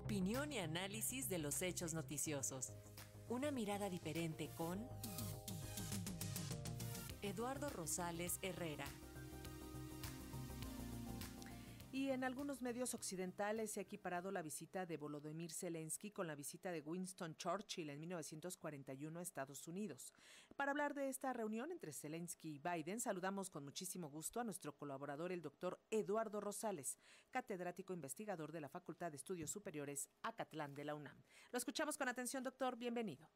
Opinión y análisis de los hechos noticiosos. Una mirada diferente con Eduardo Rosales Herrera. Y en algunos medios occidentales se ha equiparado la visita de Volodymyr Zelensky con la visita de Winston Churchill en 1941 a Estados Unidos. Para hablar de esta reunión entre Zelensky y Biden, saludamos con muchísimo gusto a nuestro colaborador, el doctor Eduardo Rosales, catedrático investigador de la Facultad de Estudios Superiores Acatlán de la UNAM. Lo escuchamos con atención, doctor. Bienvenido.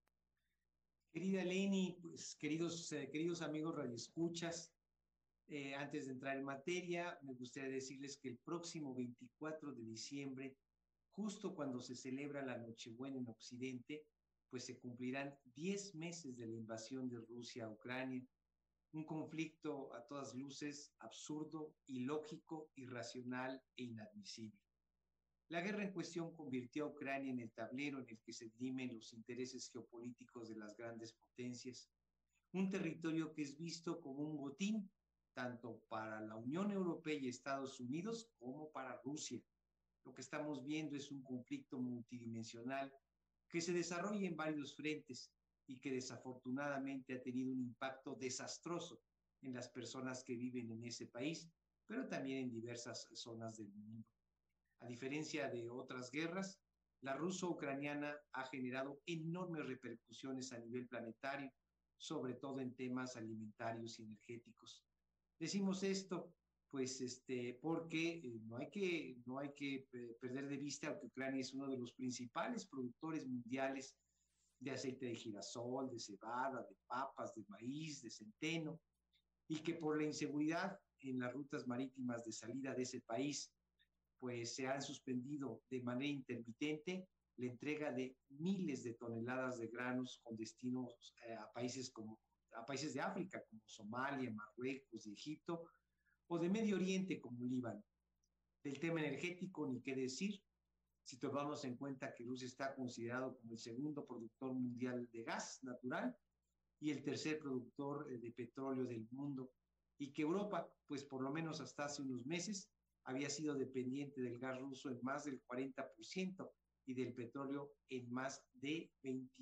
Querida Leni, pues queridos amigos radioescuchas, antes de entrar en materia, me gustaría decirles que el próximo 24 de diciembre, justo cuando se celebra la Nochebuena en Occidente, pues se cumplirán 10 meses de la invasión de Rusia a Ucrania, un conflicto a todas luces absurdo, ilógico, irracional e inadmisible. La guerra en cuestión convirtió a Ucrania en el tablero en el que se dirimen los intereses geopolíticos de las grandes potencias, un territorio que es visto como un botín tanto para la Unión Europea y Estados Unidos como para Rusia. Lo que estamos viendo es un conflicto multidimensional que se desarrolla en varios frentes y que desafortunadamente ha tenido un impacto desastroso en las personas que viven en ese país, pero también en diversas zonas del mundo. A diferencia de otras guerras, la ruso-ucraniana ha generado enormes repercusiones a nivel planetario, sobre todo en temas alimentarios y energéticos. Decimos esto, pues, porque no hay que perder de vista que Ucrania es uno de los principales productores mundiales de aceite de girasol, de cebada, de papas, de maíz, de centeno, y que por la inseguridad en las rutas marítimas de salida de ese país, pues se han suspendido de manera intermitente la entrega de miles de toneladas de granos con destinos a países de África, como Somalia, Marruecos y Egipto, o de Medio Oriente, como Líbano. Del tema energético, ni qué decir, si tomamos en cuenta que Rusia está considerado como el segundo productor mundial de gas natural y el tercer productor de petróleo del mundo, y que Europa, pues por lo menos hasta hace unos meses, había sido dependiente del gas ruso en más del 40% y del petróleo en más de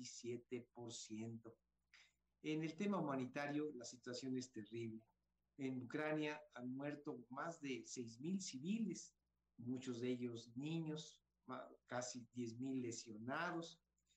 27%. En el tema humanitario, la situación es terrible. En Ucrania han muerto más de 6,000 civiles, muchos de ellos niños, casi 10,000 lesionados,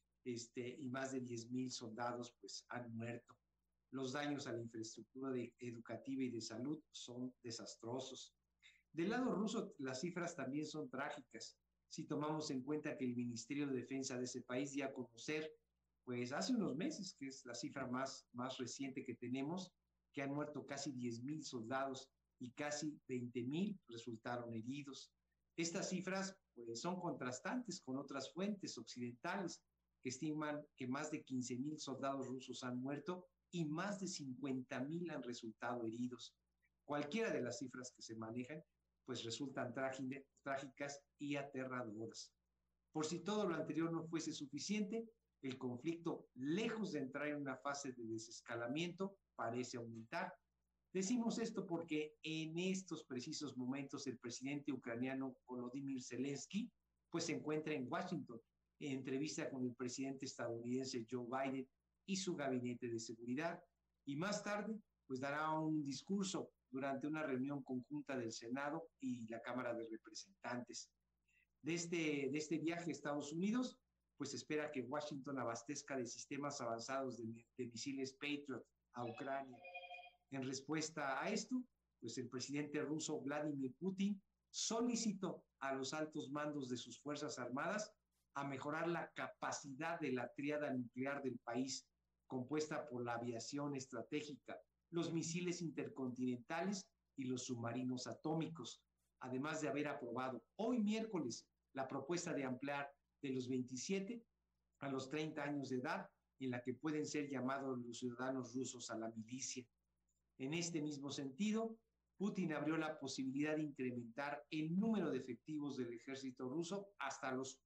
y más de 10,000 soldados pues han muerto. Los daños a la infraestructura educativa y de salud son desastrosos. Del lado ruso, las cifras también son trágicas. Si tomamos en cuenta que el Ministerio de Defensa de ese país dio a conocer, pues hace unos meses, que es la cifra más reciente que tenemos, que han muerto casi 10,000 soldados y casi 20,000 resultaron heridos. Estas cifras pues, son contrastantes con otras fuentes occidentales que estiman que más de 15,000 soldados rusos han muerto y más de 50,000 han resultado heridos. Cualquiera de las cifras que se manejan pues resultan trágicas y aterradoras. Por si todo lo anterior no fuese suficiente, el conflicto, lejos de entrar en una fase de desescalamiento, parece aumentar. Decimos esto porque en estos precisos momentos el presidente ucraniano Volodymyr Zelensky pues se encuentra en Washington en entrevista con el presidente estadounidense Joe Biden y su gabinete de seguridad, y más tarde pues dará un discurso durante una reunión conjunta del Senado y la Cámara de Representantes. De este viaje a Estados Unidos, pues se espera que Washington abastezca de sistemas avanzados de misiles Patriot a Ucrania. En respuesta a esto, pues el presidente ruso Vladimir Putin solicitó a los altos mandos de sus Fuerzas Armadas a mejorar la capacidad de la tríada nuclear del país, compuesta por la aviación estratégica, los misiles intercontinentales y los submarinos atómicos, además de haber aprobado hoy miércoles la propuesta de ampliar de los 27 a los 30 años de edad, en la que pueden ser llamados los ciudadanos rusos a la milicia. En este mismo sentido, Putin abrió la posibilidad de incrementar el número de efectivos del ejército ruso hasta los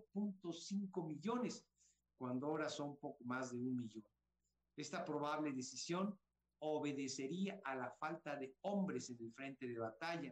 1.5 millones, cuando ahora son poco más de 1 millón. Esta probable decisión obedecería a la falta de hombres en el frente de batalla,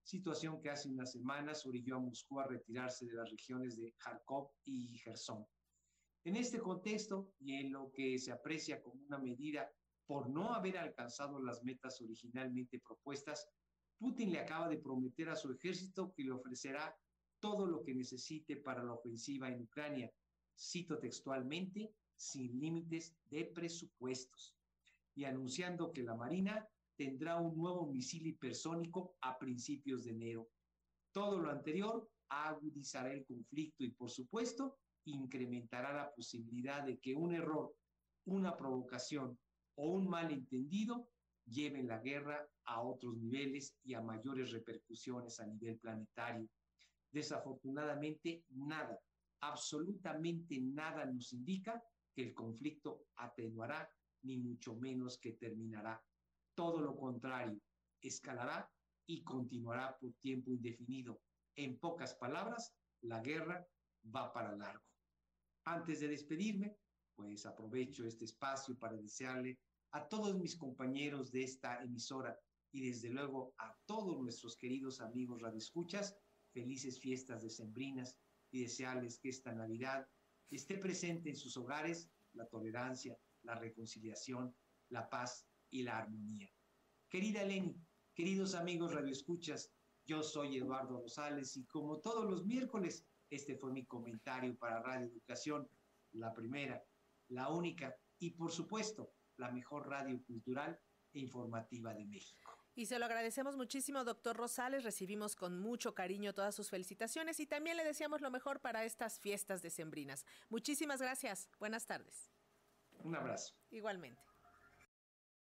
situación que hace unas semanas orilló a Moscú a retirarse de las regiones de Kharkov y Gerson. En este contexto, y en lo que se aprecia como una medida por no haber alcanzado las metas originalmente propuestas, Putin le acaba de prometer a su ejército que le ofrecerá todo lo que necesite para la ofensiva en Ucrania, cito textualmente, sin límites de presupuestos, y anunciando que la Marina tendrá un nuevo misil hipersónico a principios de enero. Todo lo anterior agudizará el conflicto y, por supuesto, incrementará la posibilidad de que un error, una provocación o un malentendido lleven la guerra a otros niveles y a mayores repercusiones a nivel planetario. Desafortunadamente, nada, absolutamente nada nos indica que el conflicto atenuará, ni mucho menos que terminará. Todo lo contrario, escalará y continuará por tiempo indefinido. En pocas palabras, la guerra va para largo. Antes de despedirme, pues aprovecho este espacio para desearle a todos mis compañeros de esta emisora y desde luego a todos nuestros queridos amigos radioescuchas, felices fiestas decembrinas y desearles que esta Navidad esté presente en sus hogares la tolerancia, la reconciliación, la paz y la armonía. Querida Eleni, queridos amigos radioescuchas, yo soy Eduardo Rosales y como todos los miércoles, este fue mi comentario para Radio Educación, la primera, la única y por supuesto la mejor radio cultural e informativa de México. Y se lo agradecemos muchísimo, doctor Rosales. Recibimos con mucho cariño todas sus felicitaciones y también le deseamos lo mejor para estas fiestas decembrinas. Muchísimas gracias. Buenas tardes. Un abrazo. Igualmente.